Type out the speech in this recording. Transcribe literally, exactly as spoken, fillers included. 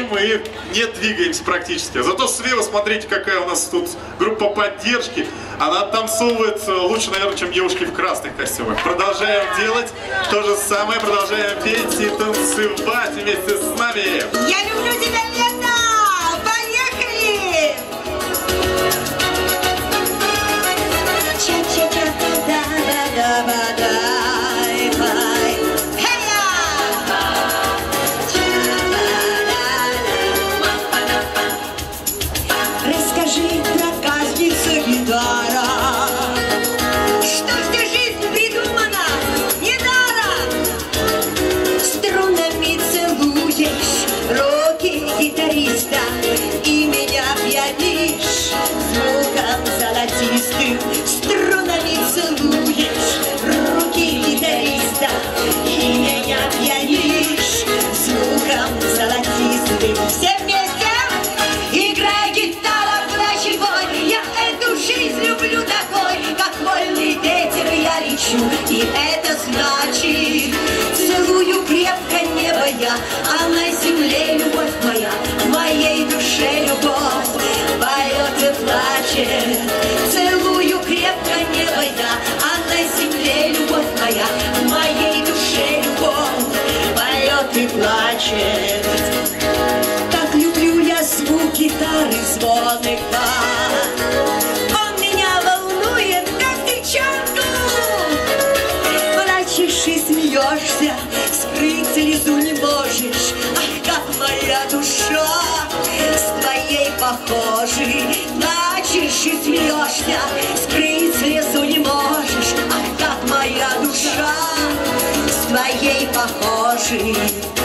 стоим и не двигаемся практически. Зато слева, смотрите, какая у нас тут группа поддержки. Она танцует лучше, наверное, чем девушки в красных костюмах. Продолжаем делать то же самое, продолжаем петь и танцевать вместе с нами. Я люблю тебя, лето! Поехали! Ча-ча-ча-да-да-да-да-да. Что ж ты, жизнь придумана недаром. Струнами целуешь руки гитариста и меня пьянишь звуком золотистым. Струнами целуешь руки гитариста и меня пьянишь звуком золотистым. Все вместе играй гитара, плачь и бой. Я эту жизнь люблю такой, как вольный ветер я лечу. И это значит, целую крепко небо я, а на земле любовь моя, в моей душе любовь поет и плачет. Целую крепко небо я, а на земле любовь моя, в моей душе любовь поет и плачет. Так люблю я звук гитары звоника. Он меня волнует, как девчонку. Плачешь и смеешься, скрыть слезу не можешь. Ах, как моя душа с твоей похожей. Плачешь и смеешься, скрыть слезу не можешь. Ах, как моя душа с твоей похожей.